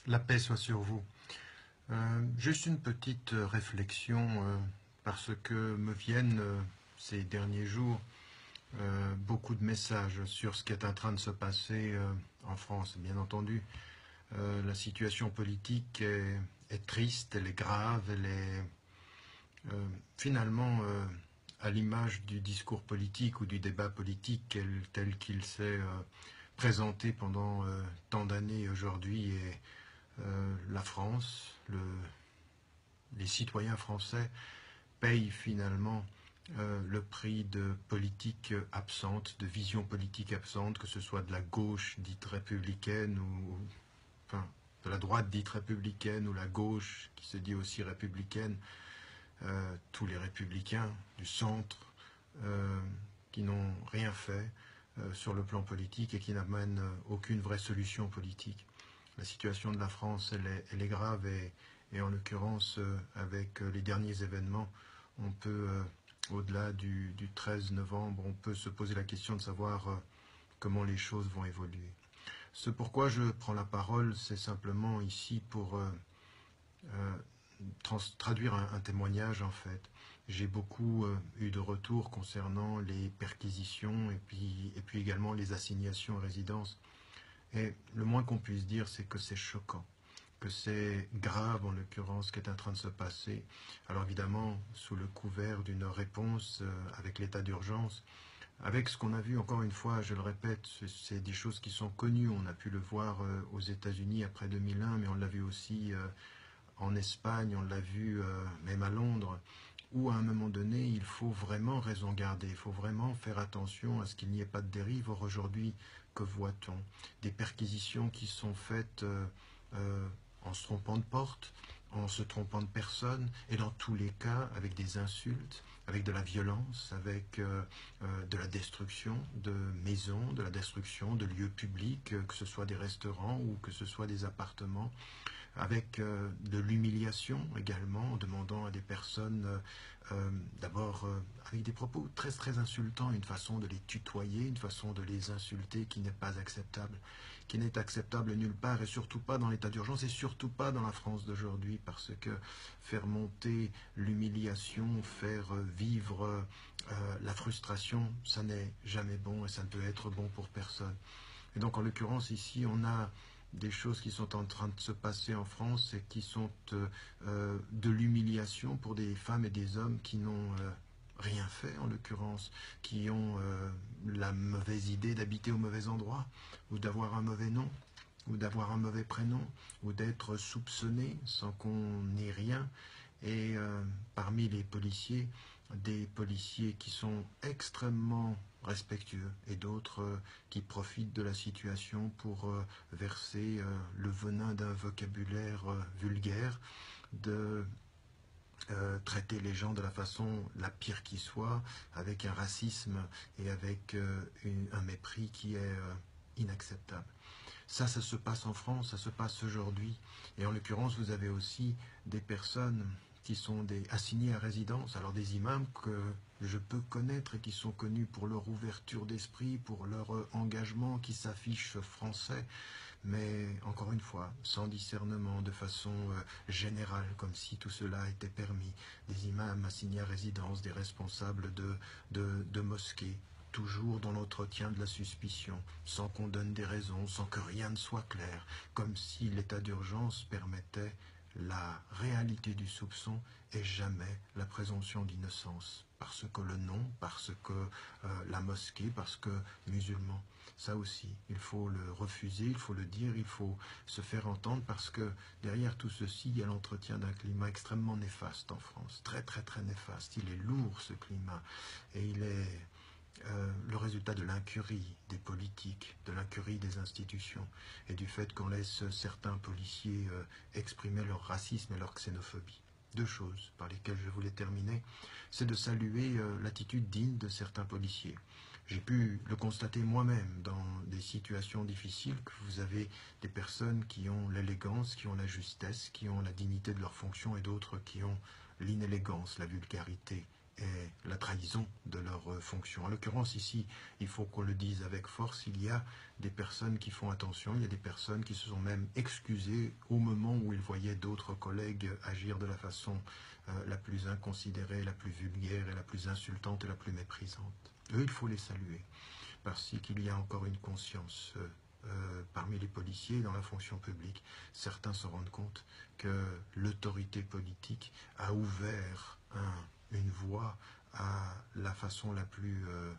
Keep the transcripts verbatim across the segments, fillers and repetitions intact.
La paix soit sur vous. Euh, juste une petite réflexion, euh, parce que me viennent euh, ces derniers jours euh, beaucoup de messages sur ce qui est en train de se passer euh, en France. Bien entendu, euh, la situation politique est, est triste, elle est grave, elle est euh, finalement euh, à l'image du discours politique ou du débat politique tel, tel qu'il s'est euh, présenté pendant euh, tant d'années aujourd'hui. Et euh, la France, le, les citoyens français payent finalement euh, le prix de politique absente, de vision politique absente, que ce soit de la gauche dite républicaine ou enfin, de la droite dite républicaine ou la gauche qui se dit aussi républicaine, euh, tous les républicains du centre euh, qui n'ont rien fait euh, sur le plan politique et qui n'amènent aucune vraie solution politique. La situation de la France, elle est, elle est grave et, et en l'occurrence, euh, avec les derniers événements, on peut, euh, au-delà du, du treize novembre, on peut se poser la question de savoir euh, comment les choses vont évoluer. Ce pourquoi je prends la parole, c'est simplement ici pour euh, euh, trans traduire un, un témoignage en fait. J'ai beaucoup euh, eu de retours concernant les perquisitions et puis, et puis également les assignations à résidence. Et le moins qu'on puisse dire, c'est que c'est choquant, que c'est grave en l'occurrence ce qui est en train de se passer. Alors évidemment, sous le couvert d'une réponse euh, avec l'état d'urgence, avec ce qu'on a vu, encore une fois, je le répète, c'est des choses qui sont connues. On a pu le voir euh, aux États-Unis après deux mille un, mais on l'a vu aussi euh, en Espagne, on l'a vu euh, même à Londres, où à un moment donné, il faut vraiment raison garder, il faut vraiment faire attention à ce qu'il n'y ait pas de dérive. Or aujourd'hui, que voit-on? Des perquisitions qui sont faites euh, euh, en se trompant de porte, en se trompant de personne, et dans tous les cas avec des insultes, avec de la violence, avec euh, euh, de la destruction de maisons, de la destruction de lieux publics, euh, que ce soit des restaurants ou que ce soit des appartements, avec euh, de l'humiliation également, en demandant à des personnes, euh, euh, d'abord euh, avec des propos très très insultants, une façon de les tutoyer, une façon de les insulter qui n'est pas acceptable, qui n'est acceptable nulle part et surtout pas dans l'état d'urgence et surtout pas dans la France d'aujourd'hui, parce que faire monter l'humiliation, faire vivre euh, la frustration, ça n'est jamais bon et ça ne peut être bon pour personne. Et donc en l'occurrence ici on a des choses qui sont en train de se passer en France et qui sont euh, de l'humiliation pour des femmes et des hommes qui n'ont euh, rien fait en l'occurrence, qui ont euh, la mauvaise idée d'habiter au mauvais endroit ou d'avoir un mauvais nom ou d'avoir un mauvais prénom ou d'être soupçonné sans qu'on n'ait rien. Et euh, parmi les policiers, des policiers qui sont extrêmement respectueux et d'autres euh, qui profitent de la situation pour euh, verser euh, le venin d'un vocabulaire euh, vulgaire, de euh, traiter les gens de la façon la pire qui soit, avec un racisme et avec euh, une, un mépris qui est euh, inacceptable. Ça, ça se passe en France, ça se passe aujourd'hui. Et en l'occurrence, vous avez aussi des personnes qui sont des, assignées à résidence, alors des imams que je peux connaître et qui sont connus pour leur ouverture d'esprit, pour leur euh, engagement, qui s'affichent français, mais encore une fois, sans discernement, de façon euh, générale, comme si tout cela était permis. Des imams assignés à résidence, des responsables de, de, de mosquées, toujours dans l'entretien de la suspicion, sans qu'on donne des raisons, sans que rien ne soit clair, comme si l'état d'urgence permettait la réalité du soupçon et jamais la présomption d'innocence, parce que le nom, parce que euh, la mosquée, parce que musulman. Ça aussi, il faut le refuser, il faut le dire, il faut se faire entendre, parce que derrière tout ceci, il y a l'entretien d'un climat extrêmement néfaste en France, très très très néfaste. Il est lourd ce climat, et il est Euh, le résultat de l'incurie des politiques, de l'incurie des institutions et du fait qu'on laisse certains policiers euh, exprimer leur racisme et leur xénophobie. Deux choses par lesquelles je voulais terminer, c'est de saluer euh, l'attitude digne de certains policiers. J'ai pu le constater moi-même dans des situations difficiles, que vous avez des personnes qui ont l'élégance, qui ont la justesse, qui ont la dignité de leur fonction et d'autres qui ont l'inélégance, la vulgarité et la trahison de leur euh, fonction. En l'occurrence, ici, il faut qu'on le dise avec force, il y a des personnes qui font attention, il y a des personnes qui se sont même excusées au moment où ils voyaient d'autres collègues agir de la façon euh, la plus inconsidérée, la plus vulgaire et la plus insultante et la plus méprisante. Eux, il faut les saluer, parce qu'il y a encore une conscience euh, euh, parmi les policiers dans la fonction publique. Certains se rendent compte que l'autorité politique a ouvert un, une voie à la façon la plus euh,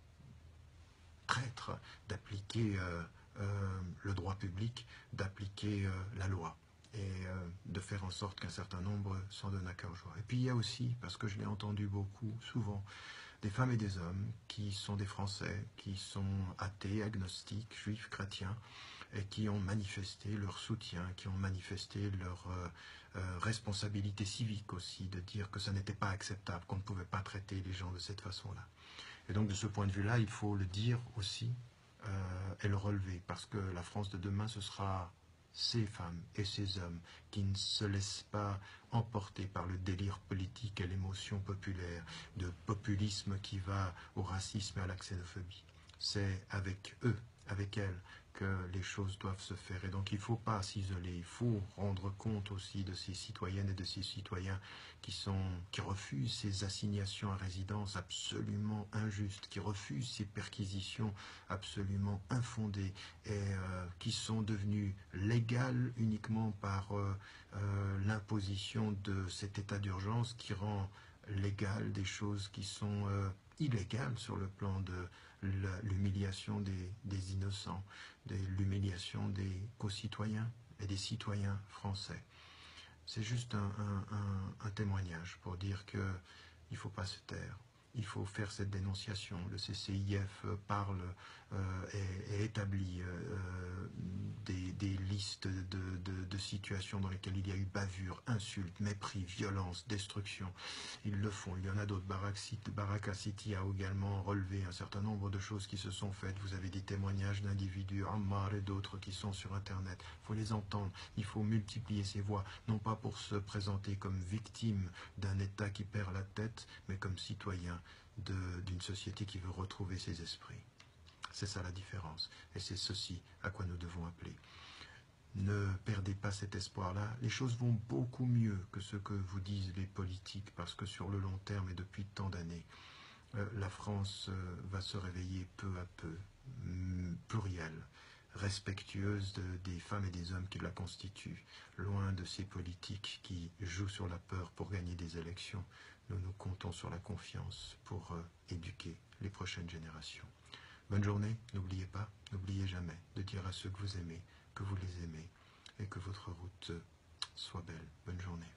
traître d'appliquer euh, euh, le droit public, d'appliquer euh, la loi et euh, de faire en sorte qu'un certain nombre s'en donnent à cœur joie. Et puis il y a aussi, parce que je l'ai entendu beaucoup, souvent, des femmes et des hommes qui sont des Français, qui sont athées, agnostiques, juifs, chrétiens, et qui ont manifesté leur soutien, qui ont manifesté leur euh, euh, responsabilité civique aussi, de dire que ça n'était pas acceptable, qu'on ne pouvait pas traiter les gens de cette façon-là. Et donc de ce point de vue-là, il faut le dire aussi euh, et le relever, parce que la France de demain, ce sera ces femmes et ces hommes qui ne se laissent pas emporter par le délire politique et l'émotion populaire, de populisme qui va au racisme et à la xénophobie. C'est avec eux, avec elles, que les choses doivent se faire. Et donc il ne faut pas s'isoler, il faut rendre compte aussi de ces citoyennes et de ces citoyens qui, sont, qui refusent ces assignations à résidence absolument injustes, qui refusent ces perquisitions absolument infondées et euh, qui sont devenues légales uniquement par euh, euh, l'imposition de cet état d'urgence qui rend légal des choses qui sont euh, illégales sur le plan de l'humiliation des, des innocents, de l'humiliation des concitoyens et des citoyens français. C'est juste un, un, un, un témoignage pour dire qu'il ne faut pas se taire. Il faut faire cette dénonciation. Le C C I F parle euh, et, et établit euh, des, des listes de, de, de situations dans lesquelles il y a eu bavure, insultes, mépris, violence, destruction. Ils le font. Il y en a d'autres. Baraka City a également relevé un certain nombre de choses qui se sont faites. Vous avez des témoignages d'individus, Ammar et d'autres qui sont sur Internet. Il faut les entendre. Il faut multiplier ces voix, non pas pour se présenter comme victime d'un État qui perd la tête, mais comme citoyen d'une société qui veut retrouver ses esprits. C'est ça la différence. Et c'est ceci à quoi nous devons appeler. Ne perdez pas cet espoir-là. Les choses vont beaucoup mieux que ce que vous disent les politiques, parce que sur le long terme et depuis tant d'années, euh, la France euh, va se réveiller peu à peu, plurielle, respectueuse de, des femmes et des hommes qui la constituent, loin de ces politiques qui jouent sur la peur pour gagner des élections. Nous nous comptons sur la confiance pour euh, éduquer les prochaines générations. Bonne journée, n'oubliez pas, n'oubliez jamais de dire à ceux que vous aimez, que vous les aimez, et que votre route soit belle. Bonne journée.